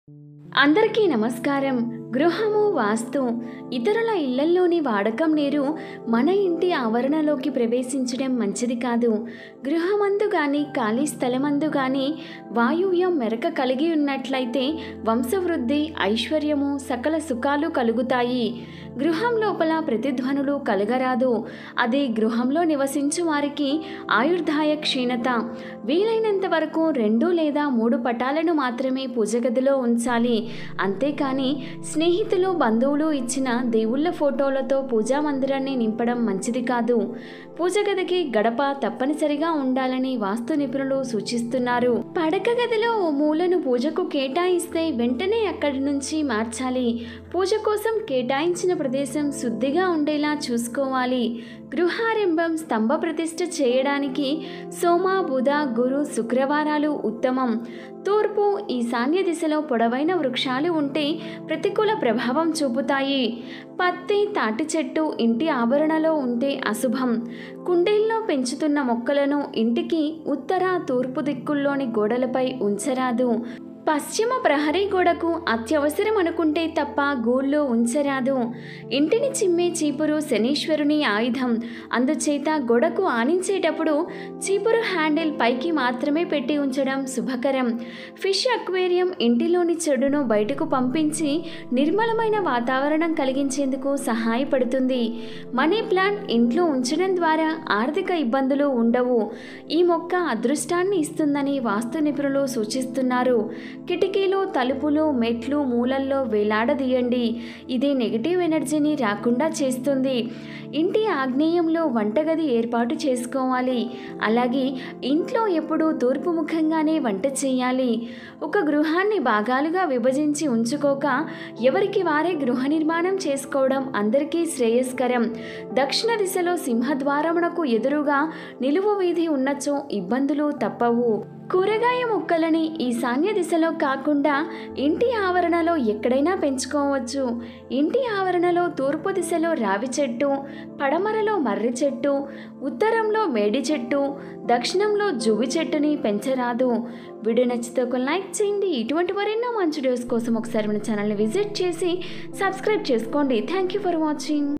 అందరికీ నమస్కారం. గృహము వాస్తు ఇతరుల ఇళ్లల్లోని వాడకం నీరు మన ఇంటి ఆవరణలోకి ప్రవేశించడం మంచిది కాదు. గృహమందు కానీ ఖాళీ స్థలమందు కానీ వాయువ్యం మెరక కలిగి ఉన్నట్లయితే వంశవృద్ధి, ఐశ్వర్యము, సకల సుఖాలు కలుగుతాయి. గృహం లోపల ప్రతిధ్వనులు కలగరాదు. అదే గృహంలో నివసించు వారికి ఆయుర్దాయ క్షీణత. వీలైనంత వరకు 2 లేదా 3 పటాలను మాత్రమే పూజగదిలో ఉంచాలి. అంతేకాని స్నేహితులు, బంధువులు ఇచ్చిన దేవుళ్ళ ఫోటోలతో పూజా మందిరాన్ని నింపడం మంచిది కాదు. పూజగదికి గడప తప్పనిసరిగా ఉండాలని వాస్తు నిపుణులు సూచిస్తున్నారు. పడక గదిలో ఓ మూలను పూజకు కేటాయిస్తే వెంటనే అక్కడి నుంచి మార్చాలి. పూజ కోసం కేటాయించిన ప్రదేశం శుద్ధిగా ఉండేలా చూసుకోవాలి. గృహారంభం, స్తంభ ప్రతిష్ఠ చేయడానికి సోమ, బుధ, గురు, శుక్రవారాలు ఉత్తమం. తూర్పు, ఈశాన్య దిశలో పొడవైన వృక్షాలు ఉంటే ప్రతికూల ప్రభావం చూపుతాయి. పత్తి, తాటి చెట్టు ఇంటి ఆవరణలో ఉంటే అశుభం. కుండీల్లో పెంచుతున్న మొక్కలను ఇంటికి ఉత్తర, తూర్పు దిక్కుల్లోని గోడలపై ఉంచరాదు. పశ్చిమ ప్రహరీ గోడకు అత్యవసరం అనుకుంటే తప్ప గూళ్ళో ఉంచరాదు. ఇంటిని చిమ్మే చీపురు శనీశ్వరుని ఆయుధం. అందుచేత గోడకు ఆనించేటప్పుడు చీపురు హ్యాండిల్ పైకి మాత్రమే పెట్టి ఉంచడం శుభకరం. ఫిష్ అక్వేరియం ఇంటిలోని చెడును బయటకు పంపించి నిర్మలమైన వాతావరణం కలిగించేందుకు సహాయపడుతుంది. మనీ ప్లాంట్ ఇంట్లో ఉంచడం ద్వారా ఆర్థిక ఇబ్బందులు ఉండవు. ఈ మొక్క అదృష్టాన్ని ఇస్తుందని వాస్తు నిపుణులు సూచిస్తున్నారు. కిటికీలు, తలుపులు, మెట్లు మూలల్లో వేలాడదీయండి. ఇది నెగిటివ్ ఎనర్జీని రాకుండా చేస్తుంది. ఇంటి ఆగ్నేయంలో వంటగది ఏర్పాటు చేసుకోవాలి. అలాగే ఇంట్లో ఎప్పుడూ తూర్పు ముఖంగానే వంట చేయాలి. ఒక గృహాన్ని భాగాలుగా విభజించి ఉంచుకోక ఎవరికి వారే గృహ నిర్మాణం చేసుకోవడం అందరికీ శ్రేయస్కరం. దక్షిణ దిశలో సింహద్వారమునకు ఎదురుగా నిలువు వీధి ఉన్నచో ఇబ్బందులు తప్పవు. కూరగాయ మొక్కలని ఈశాన్య దిశలో కాకుండా ఇంటి ఆవరణలో ఎక్కడైనా పెంచుకోవచ్చు. ఇంటి ఆవరణలో తూర్పు దిశలో రావి చెట్టు, పడమరలో మర్రి చెట్టు, ఉత్తరంలో మేడి చెట్టు, దక్షిణంలో జువ్వి చెట్టుని పెంచరాదు. వీడియో నచ్చితే ఒక లైక్ చేయండి. ఇటువంటి మరెన్నో మంచి వీడియోస్ కోసం ఒకసారి మన ఛానల్ని విజిట్ చేసి సబ్స్క్రైబ్ చేసుకోండి. Thank you for watching.